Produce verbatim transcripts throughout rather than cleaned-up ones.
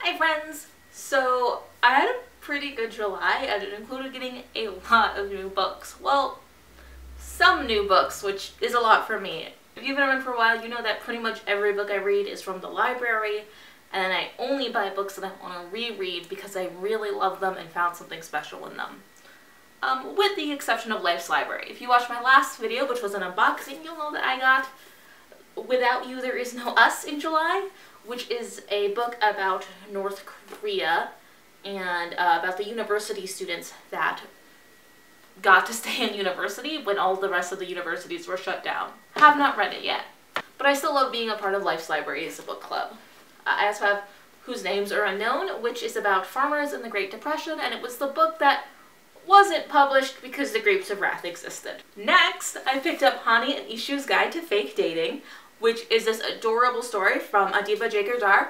Hi friends! So I had a pretty good July and it included getting a lot of new books. Well, some new books, which is a lot for me. If you've been around for a while, you know that pretty much every book I read is from the library, and I only buy books that I want to reread because I really love them and found something special in them. Um, with the exception of Life's Library. If you watched my last video, which was an unboxing, you'll know that I got Without You There Is No Us in July, which is a book about North Korea and uh, about the university students that got to stay in university when all the rest of the universities were shut down. Have not read it yet, but I still love being a part of Life's Library as a book club. Uh, I also have Whose Names Are Unknown, which is about farmers in the Great Depression, and it was the book that wasn't published because the Grapes of Wrath existed. Next, I picked up Hani and Ishu's Guide to Fake Dating, which is this adorable story from Adiba J. Gurdar.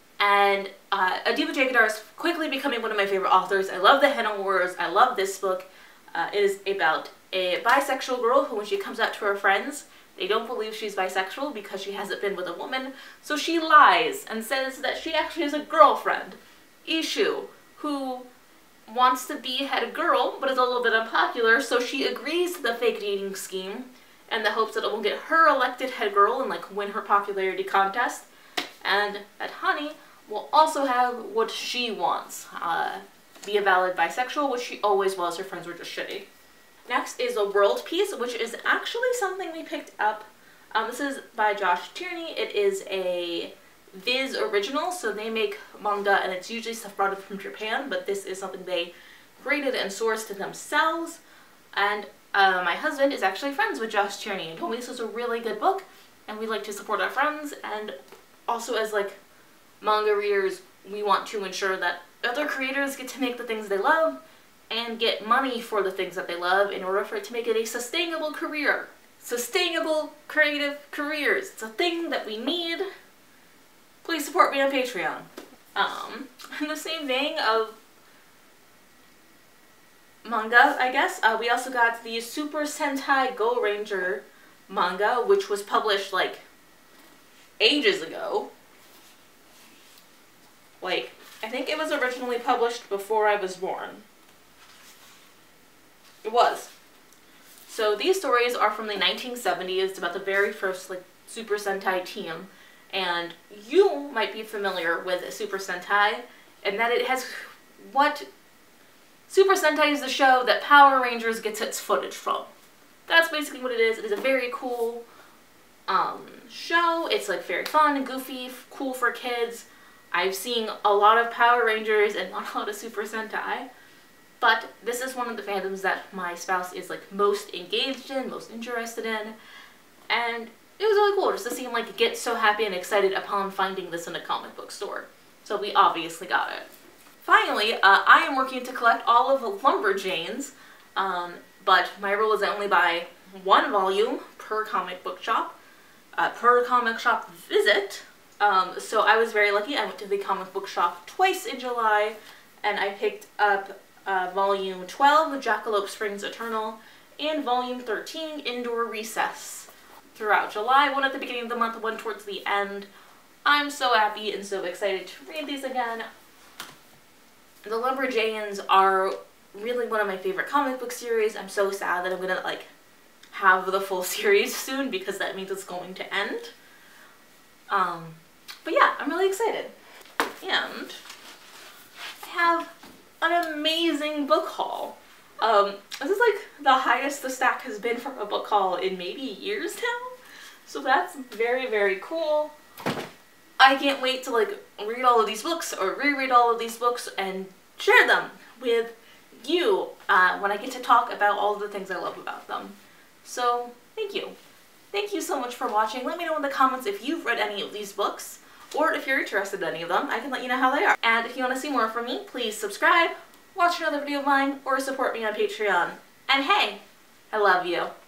And uh, Adiba J. Gurdar is quickly becoming one of my favorite authors. I love the Henna Wars. I love this book. Uh, it is about a bisexual girl who, when she comes out to her friends, they don't believe she's bisexual because she hasn't been with a woman. So she lies and says that she actually has a girlfriend, Ishu, who wants to be head girl but is a little bit unpopular. So she agrees to the fake dating scheme in the hopes that it will get her elected head girl and like win her popularity contest. And that Hani will also have what she wants. Uh, be a valid bisexual, which she always was. Her friends were just shitty. Next is The World Piece, which is actually something we picked up. Um, this is by Josh Tierney. It is a Viz original, so they make manga and it's usually stuff brought up from Japan, but this is something they created and sourced themselves. And uh, my husband is actually friends with Josh Tierney and told me this was a really good book and we like to support our friends, and also as like manga readers we want to ensure that other creators get to make the things they love and get money for the things that they love in order for it to make it a sustainable career. Sustainable creative careers. It's a thing that we need. Please support me on Patreon. Um, in the same vein of manga, I guess, uh, we also got the Super Sentai Go Ranger manga, which was published like ages ago. Like, I think it was originally published before I was born. It was. So these stories are from the nineteen seventies. It's about the very first like Super Sentai team. And you might be familiar with Super Sentai, and that it has what Super Sentai is the show that Power Rangers gets its footage from. That's basically what it is. It is a very cool um, show. It's like very fun and goofy, cool for kids. I've seen a lot of Power Rangers and not a lot of Super Sentai, but this is one of the fandoms that my spouse is like most engaged in, most interested in, and it was really cool just to see him like get so happy and excited upon finding this in a comic book store. So we obviously got it. Finally, uh, I am working to collect all of the Lumberjanes, um, but my rule is I only buy one volume per comic book shop, uh, per comic shop visit. Um, so I was very lucky. I went to the comic book shop twice in July, and I picked up uh, volume twelve, Jackalope Springs Eternal, and volume thirteen, Indoor Recess, throughout July. One at the beginning of the month, one towards the end. I'm so happy and so excited to read these again. The Lumberjanes are really one of my favorite comic book series. I'm so sad that I'm gonna like have the full series soon because that means it's going to end. Um, but yeah, I'm really excited. And I have an amazing book haul. Um, this is like the highest the stack has been for a book haul in maybe years now. So that's very, very cool. I can't wait to like read all of these books or reread all of these books and share them with you uh, when I get to talk about all of the things I love about them. So thank you. Thank you so much for watching. Let me know in the comments if you've read any of these books, or if you're interested in any of them. I can let you know how they are. And if you want to see more from me, please subscribe, watch another video of mine, or support me on Patreon. And hey, I love you.